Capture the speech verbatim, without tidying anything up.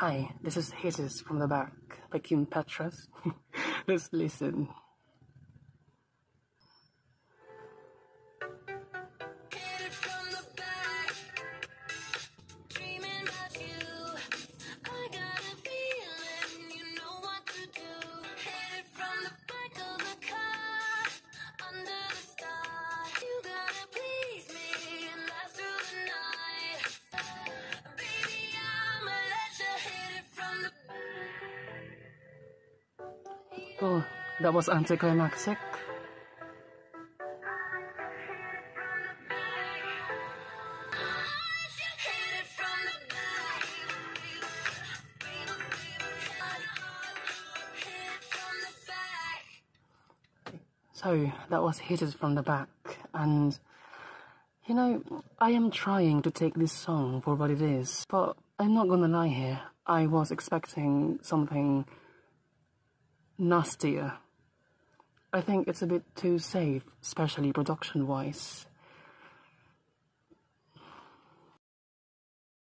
Hi, this is Hitters from the Back by Petras. Let's listen. Oh, that was anticlimactic. So, that was Hitters from the Back, and you know, I am trying to take this song for what it is, but I'm not gonna lie here, I was expecting something nastier. I think it's a bit too safe, especially production-wise.